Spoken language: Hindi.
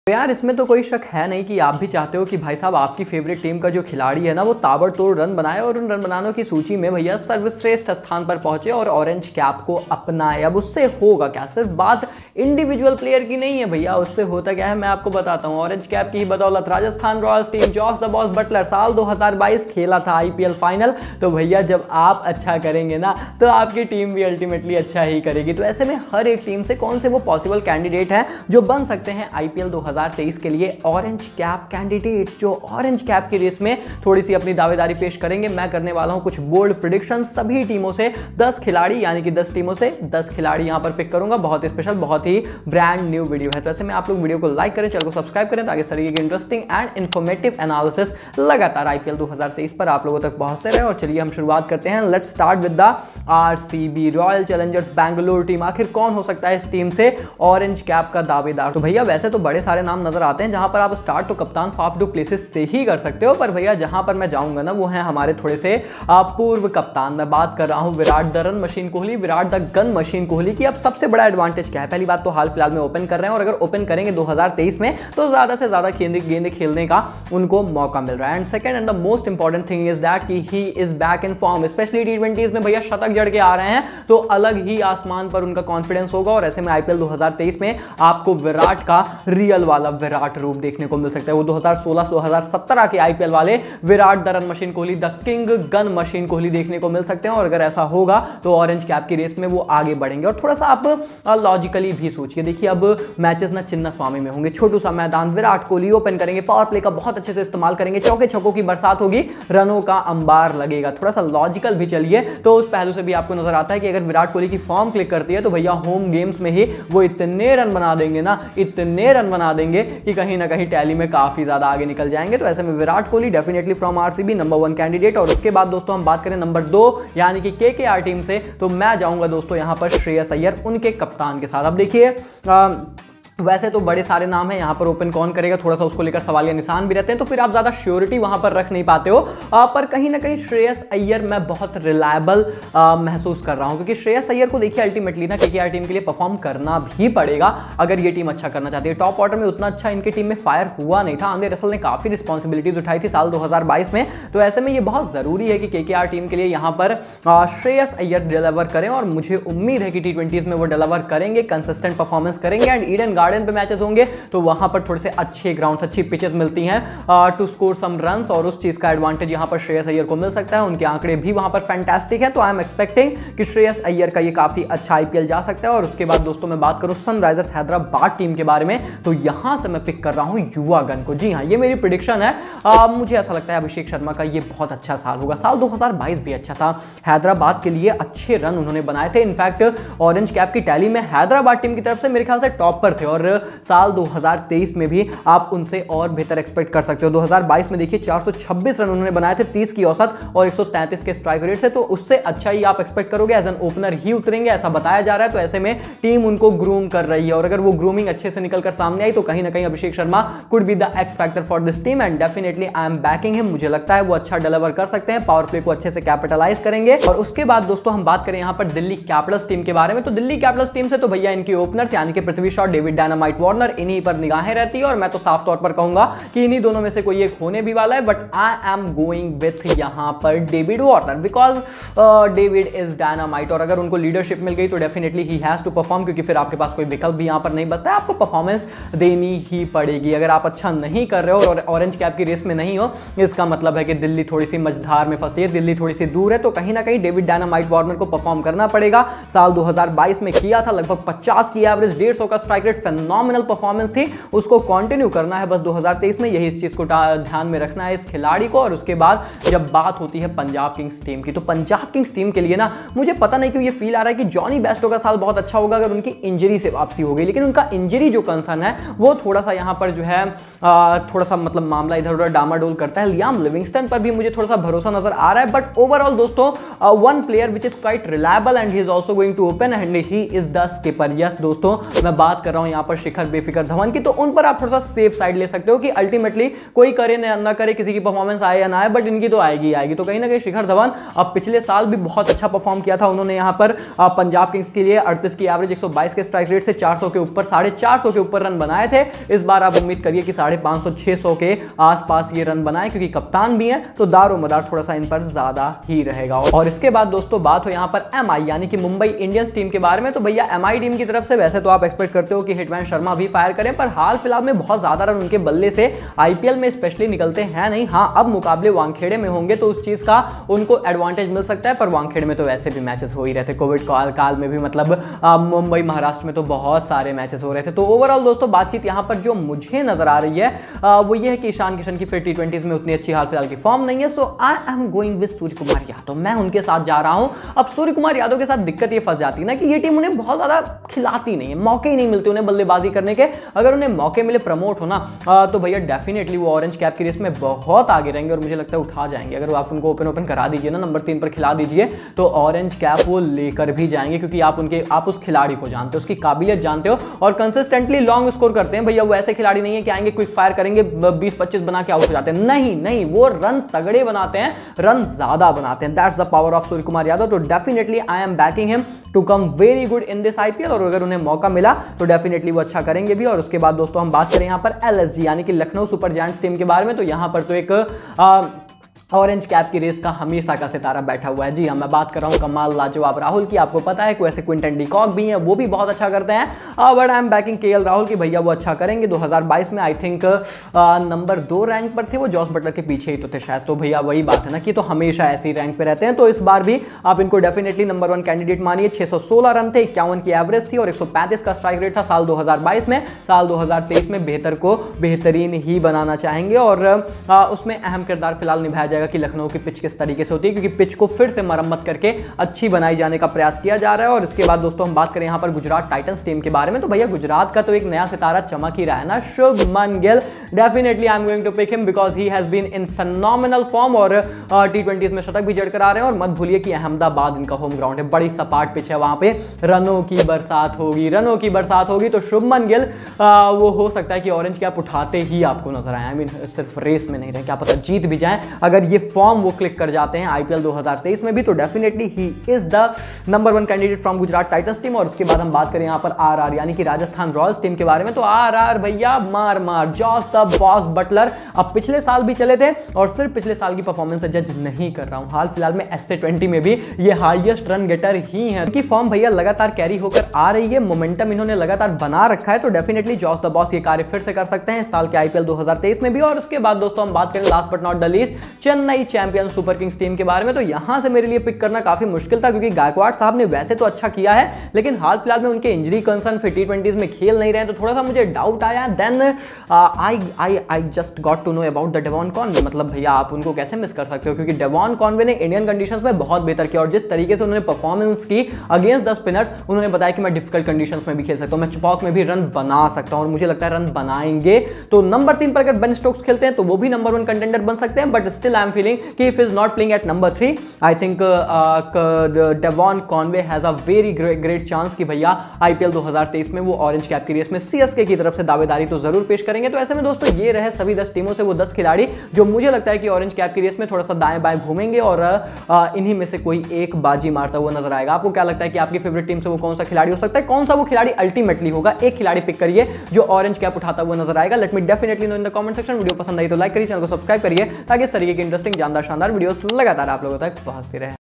तो यार इसमें तो कोई शक है नहीं कि आप भी चाहते हो कि भाई साहब आपकी फेवरेट टीम का जो खिलाड़ी है ना वो ताबड़तोड़ रन बनाए और उन रन बनानों की सूची में भैया सर्वश्रेष्ठ स्थान पर पहुंचे और ऑरेंज कैप को अपनाए। अब उससे होगा क्या, सिर्फ बात इंडिविजुअल प्लेयर की नहीं है भैया, उससे होता क्या है मैं आपको बताता हूँ। ऑरेंज कैप की ही बदौलत Rajasthan royals team Jos the boss Butler साल 2022 खेला था IPL फाइनल। तो भैया जब आप अच्छा करेंगे ना तो आपकी टीम भी अल्टीमेटली अच्छा ही करेगी। तो ऐसे में हर एक टीम से कौन से वो पॉसिबल कैंडिडेट हैं जो बन सकते हैं IPL 2023 के लिए ऑरेंज कैप कैंडिडेट्स, जो ऑरेंज कैप की रेस में थोड़ी सी अपनी दावेदारी पेश करेंगे। मैं करने वाला हूं कुछ बोल्ड प्रेडिक्शन, सभी टीमों से 10 खिलाड़ी यानी कि 10 टीमों से 10 खिलाड़ी यहां पर पिक करूंगा। बहुत स्पेशल, बहुत ही ब्रांड न्यू वीडियो है। तो ऐसे में आप लोग वीडियो को लाइक करें, चैनल को सब्सक्राइब करें ताकि इस तरीके की इंटरेस्टिंग एंड इन्फॉर्मेटिव एनालिसिस लगातार IPL 2023 पर आप लोगों तक पहुंचते रहे। और चलिए हम शुरुआत करते हैं। Let's start with the RCB royal challengers Bangalore team. आखिर कौन हो सकता है इस टीम से ऑरेंज कैप का दावेदार? तो भैया वैसे तो बड़े सारे नाम नजर आते हैं जहां पर आप स्टार्ट तो कप्तान फाफ डू प्लेसिस से ही कर सकते हो, पर भैया जहां पर मैं जाऊंगा ना वो है हमारे थोड़े से पूर्व कप्तान। मैं बात कर रहा हूं Virat the run machine Kohli, Virat the gun machine Kohli की। अब सबसे बड़ा एडवांटेज क्या है? पहली बात तो हाल फिलहाल में ओपन कर रहे हैं और अगर ओपन करेंगे 2023 में तो ज्यादा से ज्यादा गेंद खेलने का उनको मौका मिल रहा है। And second and the most important thing is that कि he is back in form, specially T20s में भैया शतक जड़ के आ रहे हैं तो अलग ही आसमान पर उनका कॉन्फिडेंस होगा। और ऐसे में IPL 2023 में आपको विराट का रियल वाला विराट रूप देखने को मिल सकता है। वो 2016-2017 के IPL वाले Virat the run machine Kohli, the king gun machine Kohli देखने को मिल सकते हैं। और अगर ऐसा होगा तो ऑरेंज कैप की रेस में वो आगे बढ़ेंगे। और थोड़ा सा आप लॉजिकली भी सोचिए, देखिए अब मैचेस ना चिन्ना स्वामी में होंगे, छोटू सा मैदान, विराट कोहली ओपन करेंगे, पावर प्ले का बहुत अच्छे से इस्तेमाल करेंगे, चौके छक्कों की बरसात होगी, रनों का अंबार लगेगा। थोड़ा सा लॉजिकल भी चलिए तो उस पहलू से भी आपको नजर आता है कि अगर विराट कोहली की फॉर्म क्लिक करती है तो भैया होम गेम्स में ही वो इतने रन बना देंगे ना, इतने रन बना देंगे कि कहीं ना कहीं टैली में काफी ज्यादा आगे निकल जाएंगे। तो ऐसे में Virat Kohli definitely from RCB number 1 candidate. और उसके बाद दोस्तों हम बात करें नंबर 2 यानी कि KKR टीम से, तो मैं जाऊंगा दोस्तों यहां पर श्रेयस अय्यर उनके कप्तान के साथ। अब देखिए वैसे तो बड़े सारे नाम हैं, यहां पर ओपन कौन करेगा थोड़ा सा उसको लेकर सवालिया निशान भी रहते हैं, तो फिर आप ज्यादा श्योरिटी वहां पर रख नहीं पाते हो। पर कहीं ना कहीं श्रेयस अय्यर मैं बहुत रिलायबल महसूस कर रहा हूं, क्योंकि श्रेयस अय्यर को देखिए अल्टीमेटली ना KKR टीम के लिए परफॉर्म करना भी पड़ेगा अगर ये टीम अच्छा करना चाहती है। टॉप ऑर्डर में उतना अच्छा इनकी टीम में फायर हुआ नहीं था, आंद्रे रसल ने काफी रिस्पॉन्सिबिलिटीज उठाई थी साल 2022 में। तो ऐसे में ये बहुत जरूरी है कि KKR टीम के लिए यहां पर श्रेयस अय्यर डिलीवर करें और मुझे उम्मीद है कि T20s में वो डिलीवर करेंगे, कंसिस्टेंट परफॉर्मेंस करेंगे। एंड ईडन गार्डन पे मैचेस होंगे तो वहां पर थोड़े से अच्छे ग्राउंड्स, अच्छी पिचेस मिलती हैं टू स्कोर सम रन्स, और उस चीज का एडवांटेज यहां पर श्रेयस अय्यर को मिल सकता है। उनके आंकड़े भी वहां पर फैंटास्टिक है, तो आई एम एक्सपेक्टिंग कि श्रेयस अय्यर का ये काफी अच्छा IPL जा सकता है। और उसके बाद दोस्तों मैं बात करूं सनराइजर्स हैदराबाद टीम के बारे में, तो यहां से मैं पिक कर रहा हूं युवा गन को। जी हां, ये मेरी प्रेडिक्शन है। मुझे ऐसा लगता है अभिषेक शर्मा का ये बहुत अच्छा साल होगा। साल 2022 भी अच्छा था, हैदराबाद के लिए अच्छे रन उन्होंने बनाए थे। इनफैक्ट ऑरेंज कैप की टैली में हैदराबाद टीम की तरफ से मेरे ख्याल से टॉप पर थे, और साल 2023 में भी आप उनसे और बेहतर एक्सपेक्ट कर सकते हो। 2022 में देखिए 426 रन उन्होंने बनाए थे, 30 की औसत और 133 के स्ट्राइक रेट से, तो उससे अच्छा ही आप एक्सपेक्ट करोगे। एज एन ओपनर ही उतरेंगे ऐसा बताया जा रहा है। तो ऐसे में टीम उनको ग्रूम कर रही है, और अगर वो ग्रूमिंग अच्छे से निकलकर सामने आई तो कहीं ना कहीं Abhishek Sharma could be the X factor for this team and definitely I am backing him. मुझे लगता है वो अच्छा डिलीवर कर सकते हैं, पावर प्ले को अच्छे से कैपिटलाइज करेंगे। और उसके बाद दोस्तों हम बात करें यहां पर दिल्ली कैपिटल्स टीम के बारे में, तो दिल्ली कैपिटल्स टीम से तो भैया इनकी ओपनर्स यानी कि Prithvi Shaw, David dynamite Warner, इन्हीं पर निगाहें रहती है। और मैं तो साफ तौर पर कहूंगा कि इन्हीं दोनों में से कोई एक होने भी वाला है, but I am going with यहां पर David Warner because David is dynamite. और अगर उनको लीडरशिप मिल गई तो definitely he has to perform, क्योंकि फिर आपके पास कोई विकल्प भी यहां पर नहीं बचता है, आपको परफॉर्मेंस देनी ही पड़ेगी। अगर आप अच्छा नहीं कर रहे हो और ऑरेंज कैप की रेस में नहीं हो, इसका मतलब है कि दिल्ली थोड़ी सी मझधार में फंसी है, दिल्ली थोड़ी सी दूर है। तो कहीं ना कहीं डेविड डायनामाइट वार्नर को परफॉर्म करना पड़ेगा। साल 2022 में किया था, लगभग 50 की एवरेज, 150 का स्ट्राइक रेट, फेनोमिनल परफॉर्मेंस थी, उसको कंटिन्यू करना है बस 2023 में। यही इस चीज को ध्यान में रखना है इस खिलाड़ी को। और उसके बाद जब बात होती है पंजाब किंग्स टीम की, तो पंजाब किंग्स टीम के लिए ना मुझे पता नहीं क्यों ये फील आ रहा है कि जॉनी बेस्टो का साल बहुत अच्छा होगा अगर उनकी इंजरी से वापसी हो गई, लेकिन उनका इंजरी जो कंसर्न है वो थोड़ा सा यहां पर जो है थोड़ा सा मतलब मामला इधर उधर डामाडोल करता है। लियाम लिविंगस्टन पर भी मुझे थोड़ा सा भरोसा नजर आ रहा है, बट ओवरऑल दोस्तों one player which is quite reliable and he is also going to open and he is the skipper. Yes दोस्तों, मैं बात कर रहा हूं यहां यहाँ पर शिखर बेफिक्र धवन की, तो उन पर आप थोड़ा सा सेफ साइड ले सकते हो कि अल्टीमेटली कोई करे ना करे, किसी की परफॉर्मेंस आए या ना आए, बट इनकी तो आएगी आएगी। तो कहीं ना कहीं शिखर धवन अब पिछले साल भी बहुत अच्छा परफॉर्म किया था उन्होंने यहाँ पर पंजाब किंग्स के लिए 38 की एवरेज 122 के स्ट्राइक रेट से 400 के ऊपर 450 के ऊपर रन बनाए थे। इस बार आप उम्मीद करिए कि 550 600 के आसपास ये रन बनाए, क्योंकि कप्तान भी हैं तो दारोमदार थोड़ा सा इन पर ज्यादा ही रहेगा। और इसके बाद दोस्तों बात हो यहाँ पर एमआई यानी कि मुंबई इंडियंस टीम के बारे में। तो भैया एमआई टीम की तरफ से वैसे तो आप एक्सपेक्ट करते हो कि हिटमैन शर्मा भी फायर करें, पर हाल फिलहाल में बहुत ज्यादा रन उनके बल्ले से आईपीएल में स्पेशली निकलते हैं नहीं। हाँ, अब मुकाबले वानखेड़े में होंगे तो उस चीज का उनको एडवांटेज मिल सकता है, पर वानखेड़े में तो वैसे भी मैचेस हो ही रहे थे कोविड काल में भी, मतलब मुंबई महाराष्ट्र में तो बहुत सारे मैचेस हो रहे थे। तो ओवरऑल दोस्तों बातचीत यहाँ पर जो मुझे नजर आ रही है वो ये है कि ईशान किशन की फिर T20s में उतनी अच्छी हाल फिलहाल की फॉर्म नहीं है। So I am going with Surya Kumar Yadav, मैं उनके साथ जा रहा हूं। अब सूर्य कुमार यादव के साथ दिक्कत ये फंस जाती है ना कि ये टीम उन्हें बहुत ज्यादा खिलाती नहीं है, मौके ही नहीं मिलते उन्हें बल्लेबाजी करने के। अगर उन्हें मौके मिले प्रमोट होना तो भैया डेफिनेटली वो ऑरेंज कैप की रेस में बहुत आगे रहेंगे और मुझे लगता है उठा जाएंगे। अगर आप उनको ओपन करा दीजिए ना, नंबर 3 पर खिला दीजिए, तो ऑरेंज कैप वो लेकर भी जाएंगे, क्योंकि आप उस खिलाड़ी को जानते हो, उसकी काबिलियत जानते हो और कंसिस्टेंटली लॉन्ग स्कोर करते हैं। भैया वो ऐसे खिलाड़ी नहीं है कि आएंगे क्विक फायर करेंगे 20-25 बना के आउट हो जाते हैं, नहीं, वो रन तगड़े बनाते हैं, रन ज्यादा बनाते हैं। That's the power of Surya Kumar Yadav. तो definitely I am backing him to come very good in this IPL, और अगर उन्हें मौका मिला तो डेफिनेटली वो अच्छा करेंगे भी। और उसके बाद दोस्तों हम बात करें यहाँ पर एलएसजी यानी कि लखनऊ सुपर जायंट्स टीम के बारे में। तो यहाँ पर तो एक ऑरेंज कैप की रेस का हमेशा का सितारा बैठा हुआ है। जी हाँ, मैं बात कर रहा हूँ कमाल लाजवाब राहुल की। आपको पता है वैसे क्विंटन डी कॉक भी हैं, वो भी बहुत अच्छा करते हैं, but I am backing K L Rahul की। भैया वो अच्छा करेंगे। 2022 में आई थिंक नंबर 2 रैंक पर थे वो, जॉस बटलर के पीछे ही तो थे शायद। तो भैया वही बात है ना कि तो हमेशा ऐसी रैंक पे रहते हैं, तो इस बार भी आप इनको डेफिनेटली नंबर 1 कैंडिडेट मानिए। 616 रन थे, 51 की एवरेज थी और 135 का स्ट्राइक रेट था साल 2022 में। साल 2023 में बेहतर को बेहतरीन ही बनाना चाहेंगे और उसमें अहम किरदार फिलहाल निभाया जाएगा कि लखनऊ की पिच किस तरीके से होती है, क्योंकि पिच को फिर से मरम्मत करके अच्छी बनाई जाने का प्रयास किया जा रहा है। और इसके बाद दोस्तों हम बात करें यहाँ पर गुजरात टाइटंस टीम के बारे में। तो भैया गुजरात का तो एक नया सितारा चमक ही रहा है ना, Shubman Gill. Definitely I am going to pick him because he has been in phenomenal form और T20s में शतक भी जड़कर आ रहे हैं। और मत भूलिए कि अहमदाबाद इनका होम ग्राउंड है, बड़ी सपाट पिच है, वहां पे रनों की बरसात होगी। तो शुभमन गिल वो हो सकता है कि ऑरेंज कैप उठाते ही आपको नजर आए। आई मीन सिर्फ रेस में नहीं रहे, क्या पता जीत भी जाए अगर ये फॉर्म वो क्लिक कर जाते हैं आईपीएल 2023 में भी। तो definitely he is the number 1 candidate from Gujarat titans team. और उसके बाद हम बात करें यहाँ पर आरआर यानी कि राजस्थान रॉयल्स टीम के बारे में। तो आरआर भैया मार जॉस द बॉस बटलर अब पिछले साल भी चले थे और सिर्फ पिछले साल की परफॉर्मेंस से जज नहीं कर रहा हूं, हाल फिलहाल में SC20 में भी ये हाईएस्ट रन गेटर ही है। उनकी फॉर्म भैया लगातार कैरी होकर आ रही है, मोमेंटम इन्होंने लगातार बना रखा है। तो डेफिनेटली जॉस द बॉस ये कार्य फिर से कर सकते हैं इस साल के आईपीएल 2023 में भी। और उसके बाद दोस्तों हम बात करें last but not the least Chennai champion super kings team के बारे में। तो यहां से मेरे लिए पिक करना काफी मुश्किल था, क्योंकि गायकवाड़ साहब ने वैसे तो अच्छा किया है, लेकिन हाल फिलहाल में उनके इंजरी कंसर्न फिर T20s में खेल नहीं रहे हैं, तो थोड़ा सा मुझे डाउट आया। Then I just got to know about the Devon Conway. मतलब भैया आप उनको कैसे मिस कर सकते हो, क्योंकि डेवॉन कॉनवे ने इंडियन कंडीशंस में बहुत बेहतर किया और जिस तरीके से उन्होंने परफॉर्मेंस की अगेंस्ट द स्पिनर्स, उन्होंने बताया कि मैं डिफिकल्ट कंडीशंस में भी खेल सकता हूं, मैं चौक में भी रन बना सकता हूं और मुझे लगता है रन बनाएंगे। तो नंबर 3 पर अगर बेन स्टोक्स खेलते हैं तो वो भी नंबर 1 कंटेंडर बन सकते हैं, but still I am feeling कि if is not playing at number 3 I think Devon Conway has a very great chance कि भैया आईपीएल 2023 में वो ऑरेंज कैप की रेस में सीएसके की तरफ से दावेदारी तो जरूर पेश करेंगे। तो ऐसे में दोस्तों ये रहे सभी 10 टीमों से वो 10 खिलाड़ी जो मुझे लगता है कि ऑरेंज कैप की रेस में थोड़ा सा दाएं बाएं घूमेंगे और इन्हीं में से कोई एक बाजी मारता हुआ नजर आएगा। आपको क्या लगता है कि आपकी फेवरेट टीम से वो कौन सा खिलाड़ी हो सकता है, कौन सा वो खिलाड़ी अल्टीमेटली होगा? एक खिलाड़ी पिक करिए जो ऑरेंज कैप उठाता हुआ नजर आएगा। Let me definitely know in the comment section. Video पसंद आई तो लाइक करिए, चैनल को सब्सक्राइब करिए ताकि इस तरीके की इंटरेस्टिंग जानदार शानदार वीडियोस लगातार आप लोगों तक पहुंचती रहे।